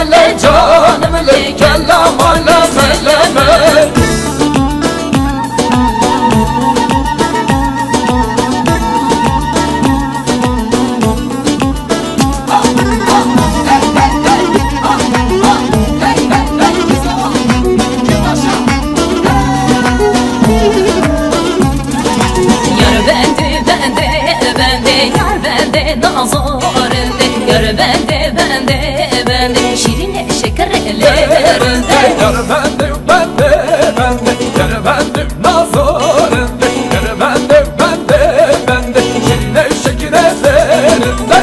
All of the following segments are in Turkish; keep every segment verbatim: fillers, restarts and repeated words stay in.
le canım le kellama leme leme. Yar bende bende bende şirine şekerlerinde. Yar bende bende bende yar bende nazarında. Yar bende bende bende şirine şekerlerinde.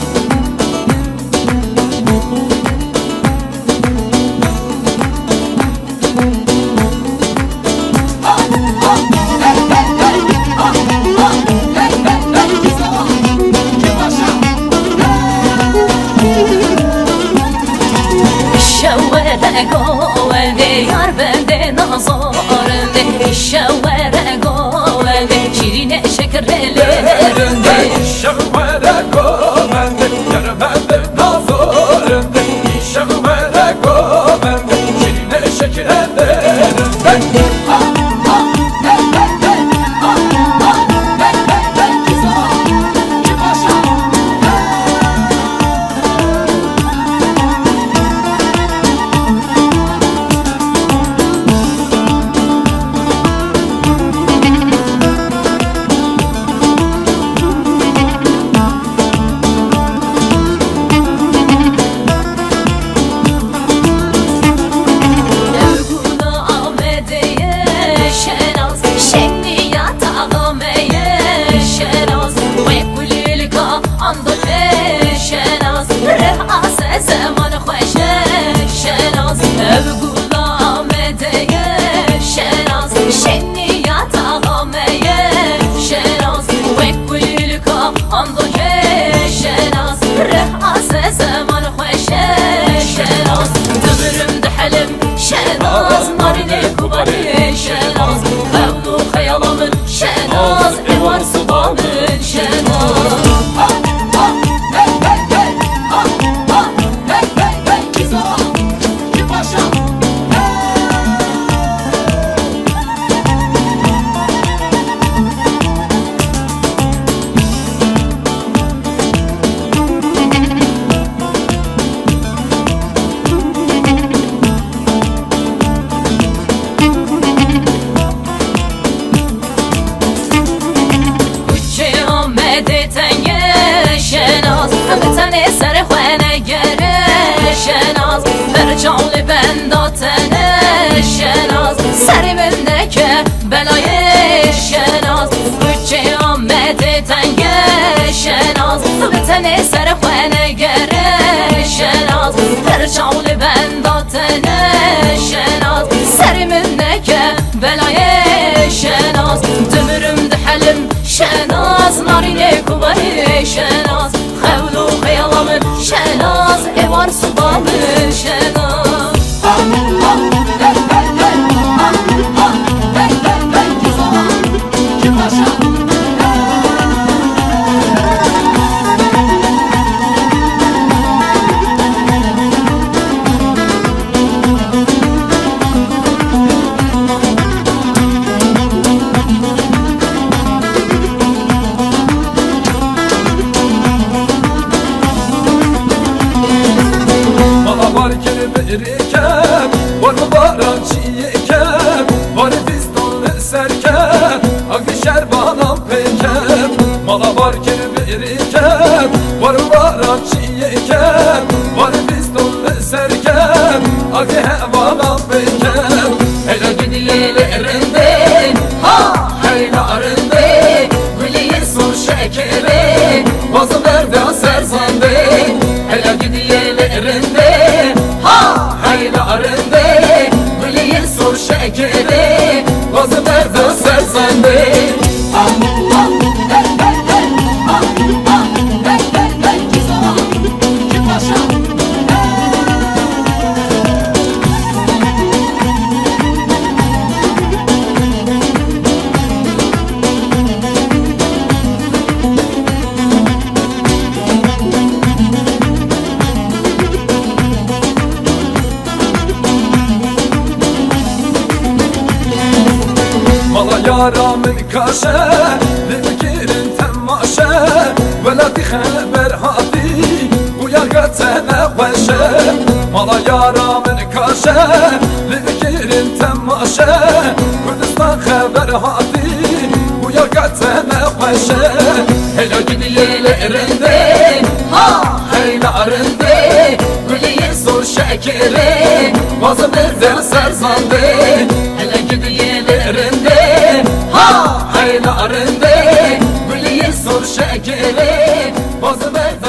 Govende yar bende nazarında. Şevvere govende şirine şekerlerinde. Şevvere govende yar bende nazarında. Şevvere govende şirine şekerlerinde. Belayı şenaz Bütçe Ahmet'i tenge şenaz Biteni serxene gere şenaz Terçavli bendatene şenaz Serimin neke belayı şenaz Dümürüm dihelim şenaz Narine kubayı şenaz Xevlu xeyalamın şenaz Evar subamın şenaz Biriken, var mı barançı yeken, var fistanlı serken, aklı şerbanam peyken. Mala var ki biriken, var mı barançı yeken, var fistanlı serken, aklı hevanam peyken. Hele gidiyelerinde, ha heylarinde, gülüye sur şekeri, bazı nereden serzandı. Hele gidiyelerinde, haylarinde gülüye sur şekeri bazı nerede serzandı. yara min kaşe Dikirin temaşe Velati xeber hati Uyar getsene kweşe Mala yara min kaşe Dikirin temaşe Kurdistan xeber hati Uyar getsene kweşe Hela gidiyelerinde Ha heylarinde Gülüye sor şekeri Vazı bizden serzandı Hele gidiyelerinde Ha heylarinde Gülüye sor şekeri Vazı bizden